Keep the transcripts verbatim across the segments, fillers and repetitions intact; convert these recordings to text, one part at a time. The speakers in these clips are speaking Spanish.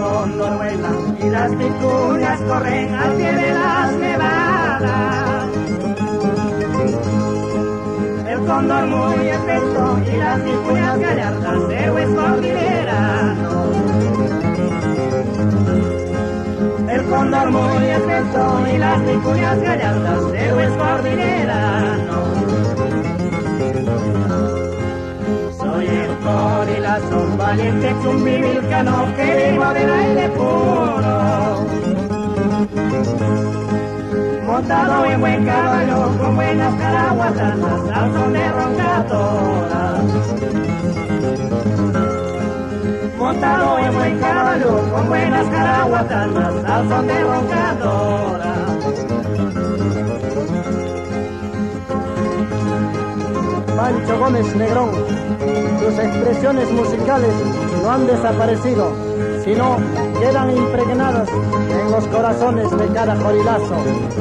cóndor vuela y las vicuñas corren al pie de las nevadas. El cóndor muy espeso y las vicuñas gallardas, héroes cordilleranos. El cóndor muy espeso y las vicuñas gallardas, héroes cordilleranos. Soy el corilazo, valiente cumbivilcano, que vivo del aire puro. Montado en buen caballo, con buenas caraguatanas, al son de roncadoras. Montado en buen caballo, con buenas caraguatanas, al son de roncadoras. Pancho Gómez Negrón, sus expresiones musicales no han desaparecido, sino quedan impregnadas en los corazones de cada jorilazo.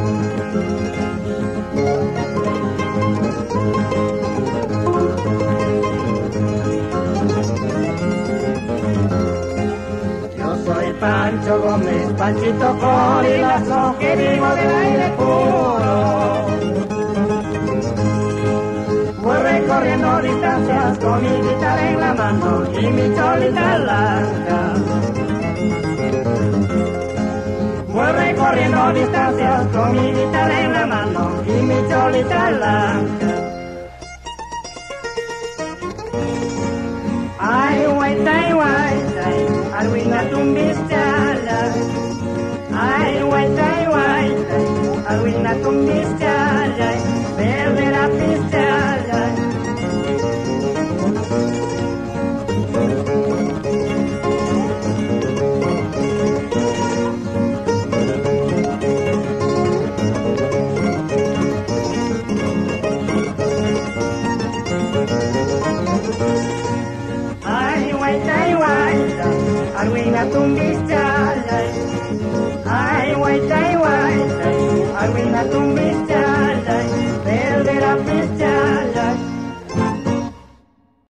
Yo soy Pancho Gómez, Panchito Jorilazo, que vivo del aire puro. Voy recorriendo distancias con mi guitarra en la mano y mi cholita blanca. Voy recorriendo distancias con mi guitarra en la mano y mi cholita blanca. Ay, guaytay, guaytay, alwina tumbis chala. Ay, guaytay, guaytay, alwina tumbis chala. Verde la pistola. Ay, guaytay, guaytay, alwina tumbis chala. Ay, guaytay, guaytay, alwina tumbis